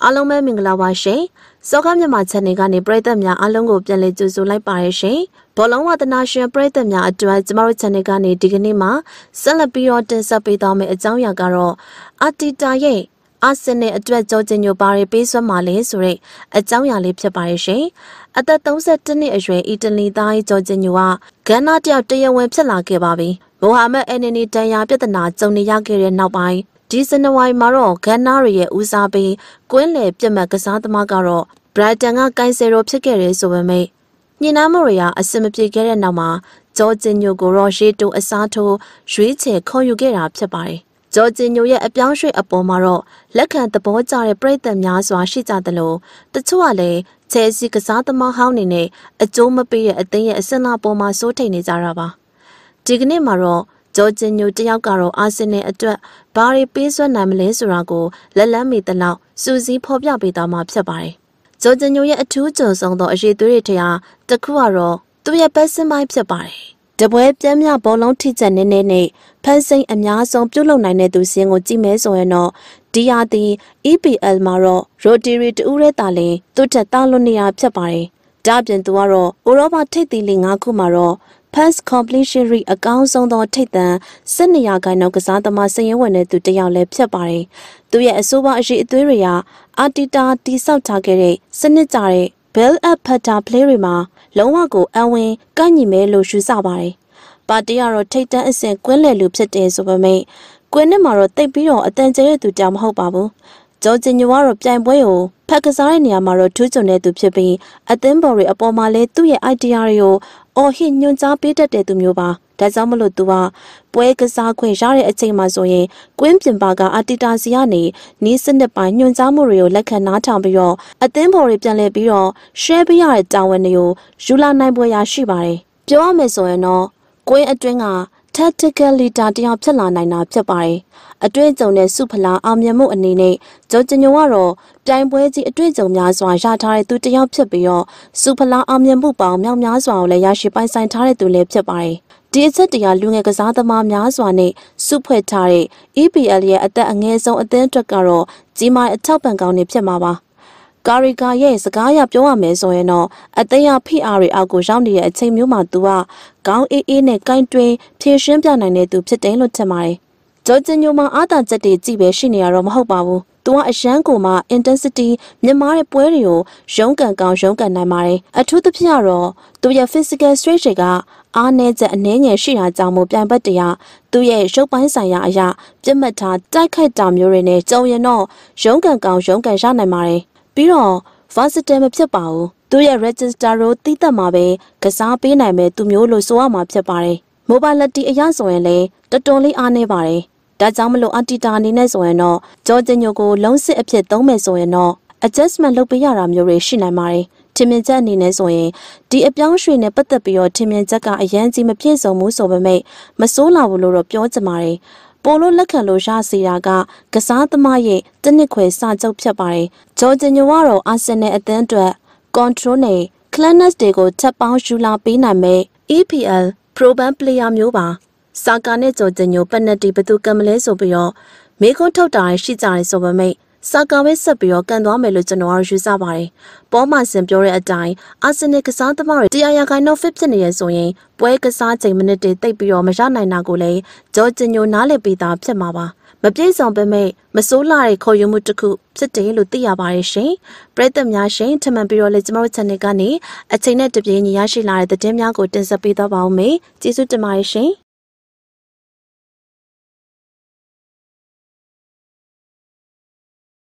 အားလုံးပဲမင်္ဂလာပါရှင်။စောကားမြန်မာ channel ကနေပရိသတ်များအားလုံးကိုပြန်လည်ကြိုဆိုလိုက်ပါရရှင်။ဘောလုံးဝသနာရှင်ပရိသတ်များအတွက်ကျမတို့ channel ကနေဒီကနေ့မှာဆက်လက်ပြီးတော့တင်ဆက်ပေးသွားမယ့်အကြောင်းအရာကတော့အာတီတာရဲ့အာဆင်နယ်အတွက်ကြောကျင်ညိုပါရီပေးစွမ်းမာလဲဆိုတဲ့အကြောင်းအရာလေးဖြစ်ပါရရှင်။အသက်32နှစ်အရွယ်အီတလီသားကြောကျင်ညိုကဂန်နာတယောက်တရားဝင်ဖြစ်လာခဲ့ပါပြီ။မိုဟာမက်အန်နီတန်ယာပြဿနာကြုံနေရခဲ့တဲ့နောက်ပိုင်းဒီဇန်နဝါရီမှာတော့ဂန်နာရီရဲ့ဦးစားပေးကွင်းလေပြတ်မှတ်ကစားသမားကတော့ဘရိုက်တန်ကကိုင်ဆယ်ရိုဖြစ်ခဲ့တယ်ဆိုပေမဲ့ညနာမရီယာအဆင်မပြေခဲ့တဲ့နောက်မှာဂျော်ဂျင်ညိုကိုတော့ရေတိုအစားထိုးရွေးချယ်ခေါ်ယူခဲ့တာဖြစ်ပါတယ်။ဂျော်ဂျင်ညိုရဲ့အပြောင်းရွှေ့အပေါ်မှာတော့လက်ခံသဘောကျတဲ့ပရိသတ်များစွာရှိကြတယ်လို့တချို့ကလည်းချယ်ဆီကစားသမားဟောင်းနေနဲ့အကျိုးမပေးတဲ့အသင်းရဲ့အဆင့်အပေါ်မှာစိုးထိန်နေကြတာပါ။ဒီကနေ့မှာတော့ဂျော်ဂျင်ညိုတယောက်ကတော့အာဆင်နယ်အတွက်ဘာတွေပေးစွမ်းနိုင်မလဲဆိုတာကိုလက်လန်းမီတလောက်စူးစီးဖော်ပြပေးသွားမှာဖြစ်ပါတယ်။ဂျော်ဂျင်ညိုရဲ့အထူးကြုံဆုံးသောအရေးသွေးတွေထဲဟာတစ်ခုကတော့သူ့ရဲ့ပတ်စင်ပိုင်းဖြစ်ပါတယ်။တပွဲပြင်းပြဘောလုံးထိချက်နေနဲ့ဖန်စိန်အများဆုံးပြုတ်လုံနိုင်တဲ့သူစင်းကိုကြည့်မဲဆိုရင်တော့ဒီယာတီ EPL မှာတော့ရိုတီရီတူရဲတာလင်သူ့ထက်တောင်းလွန်နေရဖြစ်ပါတယ်။ဒါပြင်သူကတော့ဥရောပထိပ်သီးလိ5ခုမှာတော့ pass completion rate အကောင်းဆုံးသောထိပ်တန်း12%ကစားသမားစရင်ဝင်တဲ့သူတယောက်လည်းဖြစ်ပါတယ်။သူရဲ့အဆိုးပါအရှိအသွေးတွေကအာတီတာတိဆောက်ထားခဲ့တဲ့စနစ်ကြတဲ့ build up pattern play တွေမှာလုံးဝကိုအဝင်ကိုက်ညီမဲလို့ယူဆပါတယ်။ပါတီကတော့ထိပ်တန်းအဆင့်ကွင်းလည်လူဖြစ်တယ်ဆိုပေမဲ့ကွင်းနဲ့မှာတော့တိတ်ပြီးတော့အတန်ကျဲတဲ့သူကြောင်မဟုတ်ပါဘူး။ဂျော်ဂျင်ညိုကတော့ပြိုင်ပွဲကိုဖက်ကစားတဲ့နေရာမှာတော့ထူးချွန်တဲ့သူဖြစ်ပြီးအသင်းဘော်တွေအပေါ်မှာလည်းသူ့ရဲ့ idea တွေကိုအော်ဟစ်ညွှန်ကြားပေးတတ်တဲ့သူမျိုးပါ။ဒါကြောင့်မလို့သူကပွဲကစားခွင့်ရတဲ့အချိန်မှာဆိုရင်ကွင်းပြင်ပါကအာတီတာစီကနေနီးစနစ်ပိုင်းညွှန်ကြားမှုတွေကိုလက်ခံနားထောင်ပြီးတော့အသင်းဘော်တွေပြန်လည်ပြီးတော့ share ပေးရတဲ့တာဝန်တွေကိုယူလာနိုင်ပွဲရရှိပါတယ်။ပြောရမယ်ဆိုရင်တော့ကွင်းအတွင်းကtactical leader တယောက်ဖြစ်လာနိုင်တာဖြစ်ပါတယ်။အတွေ့အကြုံနဲ့စုဖလားအောင်မြင်မှုအနေနဲ့ဂျော်ဂျင်ညိုကတော့ပြိုင်ပွဲကြီးအတွေ့အကြုံများစွာရထားတဲ့သူတယောက်ဖြစ်ပြီးတော့စုဖလားအောင်မြင်မှုပေါင်းမြောက်များစွာကိုလည်းရရှိပိုင်ဆိုင်ထားတဲ့သူလည်းဖြစ်ပါတယ်။ဒီအချက်တရားလူငယ်ကစားသမားများစွာနဲ့စုဖွဲ့ထားတဲ့ EPL ရဲ့အသက်အငယ်ဆုံးအသင်းအတွက်ကတော့ကြီးမားအထောက်ပံ့ကောင်းနေဖြစ်မှာပါ။ကာရီကာရဲ့စကားအရပြောရမယ်ဆိုရင်တော့အသင်းရ PR တွေအောက်ကိုရောက်နေတဲ့အချိန်မျိုးမှာသူကခေါင်းအေးနဲ့ကိုင်းတွင်းဖြည့်ရှင်းပြနိုင်တဲ့သူဖြစ်တယ်လို့ထင်ပါတယ်။ဂျော်ဂျင်ညိုမှာအားသာချက်တွေကြည့်ပဲရှိနေရတော့မဟုတ်ပါဘူး။သူကအရန်ကိုမှ intensity မြင့်မားတဲ့ပွဲတွေကိုရုန်းကန်ကောင်းရုန်းကန်နိုင်ပါတယ်။အထူးသဖြင့်တော့သူရဲ့ physical strength တွေကအားနည်းချက်အနည်းငယ်ရှိတာကြောင့်မို့ပြိုင်ဘက်တရားသူရဲ့ရုပ်ပိုင်းဆိုင်ရာအရာပြတ်မှတ်ထားတိုက်ခိုက်တာမျိုးတွေနဲ့ကြုံရင်တော့ရုန်းကန်ကောင်းရုန်းကန်ရနိုင်ပါတယ်။ပြီးတော့ versatile မဖြစ်ပါဘူးသူရဲ့ register ကိုတိတက်မှာပဲကစားပေးနိုင်မဲ့သူမျိုးလို့ဆိုရမှာဖြစ်ပါတယ် mobility အရဆိုရင်လည်းတော်တော်လေးအားနည်းပါတယ်ဒါကြောင့်မလို့အာတီတာအနေနဲ့ဆိုရင်တော့ဂျော်ဂျင်ညိုကိုလုံးစစ်အဖြစ်သုံးမယ်ဆိုရင်တော့ adjustment လုပ်ပေးရတာမျိုးတွေရှိနိုင်ပါတယ်ထင်မြင်ချက်အနေနဲ့ဆိုရင်ဒီအပြောင်းရွှေ့နဲ့ပတ်သက်ပြီးတော့ထင်မြင်ချက်ကအရန်ကြီးမပြည့်စုံဘူးဆိုပေမဲ့မစိုးလာဘူးလို့တော့ပြောချင်ပါတယ်ပိုလို့လက်ခံလို့ရစီတာကကစားသမားရဲ့တနစ်ခွဲစကြုတ်ဖြစ်ပါတယ်။ဂျော်ဂျင်ညိုကတော့အာဆင်နယ်အသင်းအတွက် control နဲ့ clearness တွေကိုချက်ပေါင်းယူလာပေးနိုင်မဲ့ EPL Pro Ban player မျိုးပါ။စာကာနဲ့ဂျော်ဂျင်ညိုပက်နတီဘသူကံမလဲဆိုပြီးတော့မေခွန်းထုတ်တာရှိကြတယ်ဆိုပေမဲ့စာကာပဲဆက်ပြီးတော့ကန်သွားမယ်လို့ကျွန်တော်ယူဆပါတယ်။ပေါ်မှာစင်ပြောတဲ့အတိုင်းအာဆင်နယ်ကစားသမားတွေ100% fit ဖြစ်နေရဆိုရင်ပွဲကစားချိန်မိနစ်တွေတိတ်ပြီးတော့မရနိုင်တာကိုလည်းဂျော်ဂျင်ညိုနားလည်ပြီးသားဖြစ်မှာပါ။မပြည့်စုံပေမဲ့မစိုးလာတဲ့ခေါ်ယူမှုတစ်ခုဖြစ်တယ်လို့သိရပါတယ်ရှင်။ပရိသတ်များရှင်ထမှန်ပြီးတော့လေကျွန်တော်တို့ channel ကနေအချိန်နဲ့တပြေးညီရရှိလာတဲ့သတင်းများကိုတင်ဆက်ပေးသွားပါဦးမယ်။ကျေးဇူးတင်ပါတယ်ရှင်။